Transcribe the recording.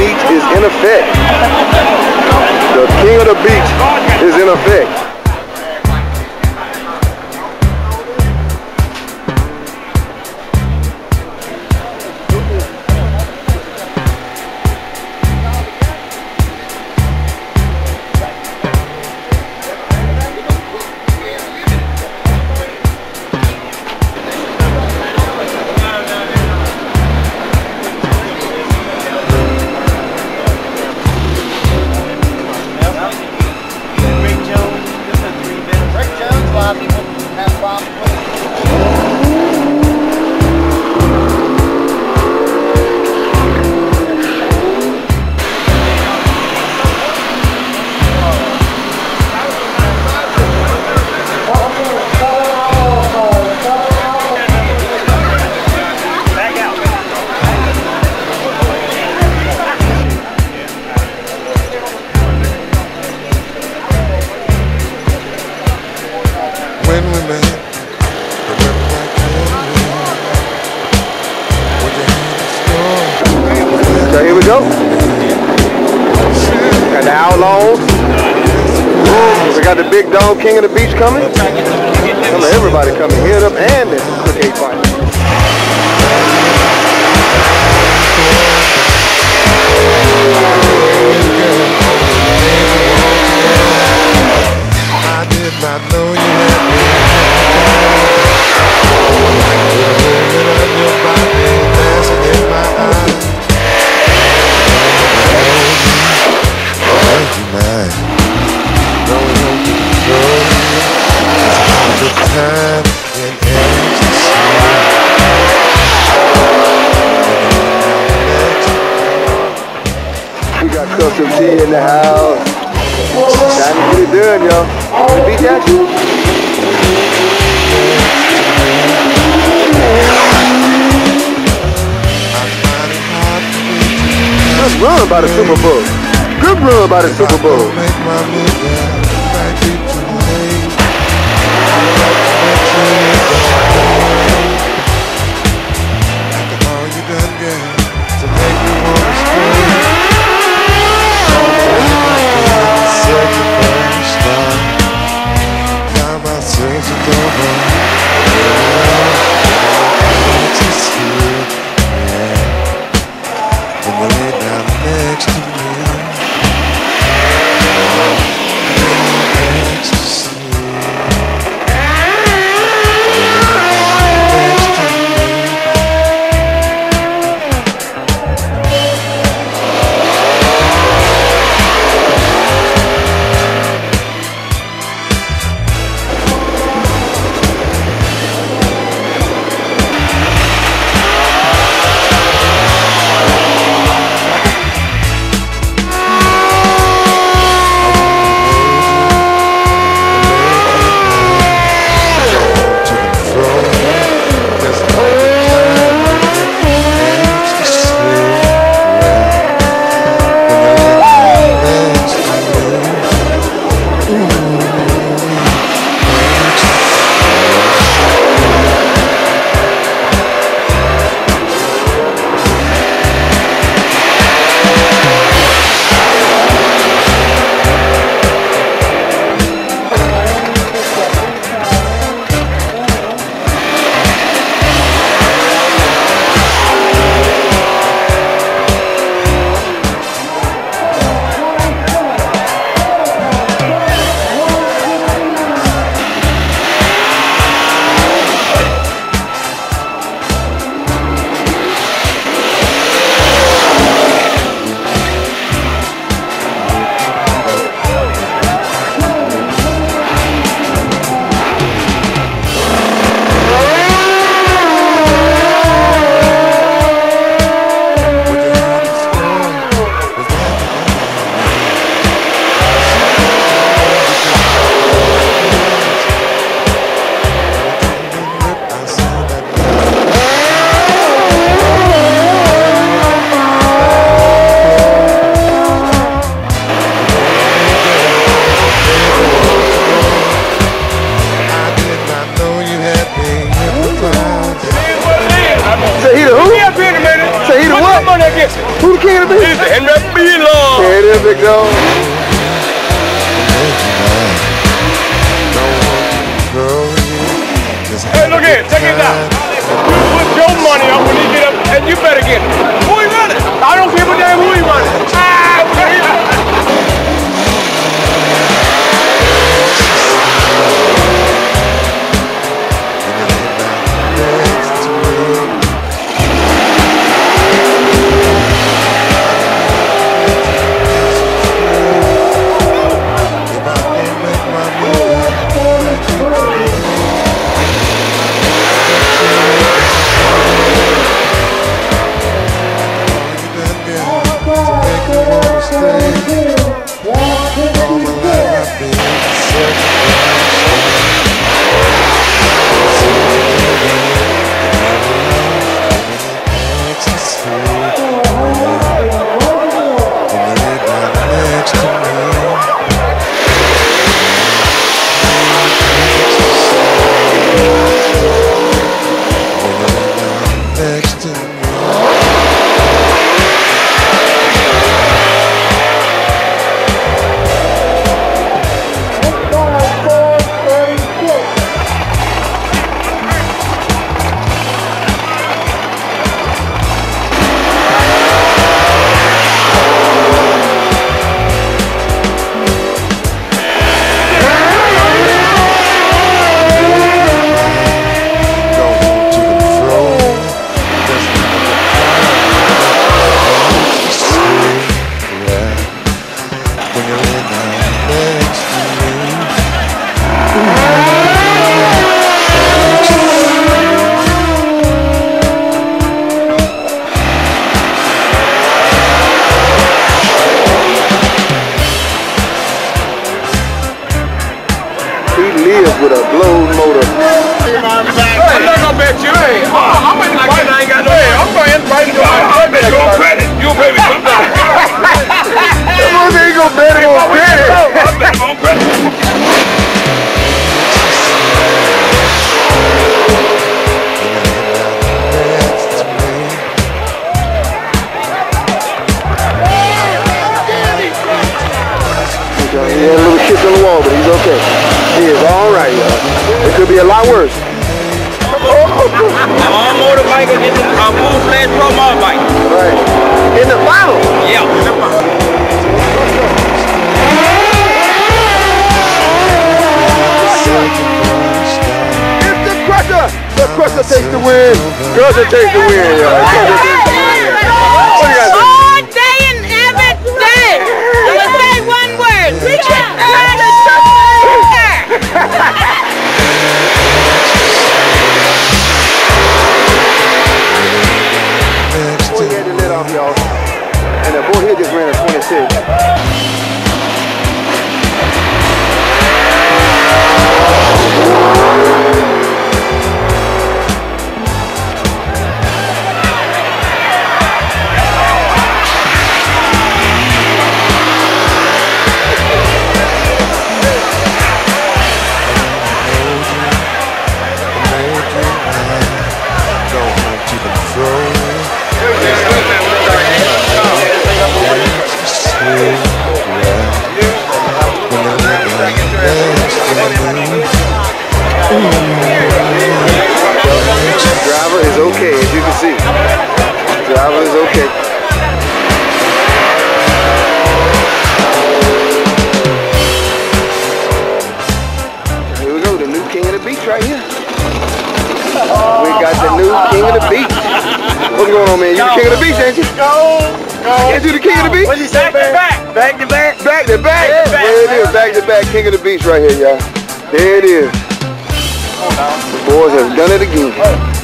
beach is in effect. The king of the beach is in effect. So here we go. Got the Outlaws. We got the big dog king of the beach coming. Everybody coming. Hit up and the cricket fight. I did not know you had me. Your body dancing in my eyes. Thank you, man. No one can control you. It's the time in ecstasy. We got Custom T in the house. Time to get it done, y'all. The beach action. Good run by the Super Bowl. Good run by the Super Bowl. big dog. Hey, look here, check it out. You put your money up when you get up, and you better get it. Who he running? I don't give a damn who he running. With a blown motor. I'm not gonna bet you. Hey, I'm in like I ain't got no. Hey, I'm paying right now. I bet you on credit. You'll pay me sometime. They ain't gonna bet him on credit. I bet him on credit. He had a little shit on the wall, but he's okay. He is all right, y'all. It could be a lot worse. All motorbikers in the full-fledged pro mountain bike. Right. In the final? Yeah. It's the Crusher! The Crusher takes the win. Crusher takes the win, y'all. What do you guys think? All day and every day. I'm gonna say one word. Boy, he had the lid off, y'all. And the boy here just ran a 26. Driver is okay, as you can see. Driver is okay. Here we go, the new king of the beach right here. We got the new king of the beach. What's going on, man? You the king of the beach, ain't you? No. Ain't you the king of the beach? What you say, back? Back to back. Back to back. Yeah, There it is, back to back, king of the beach right here, y'all. There it is. The boys have done it again.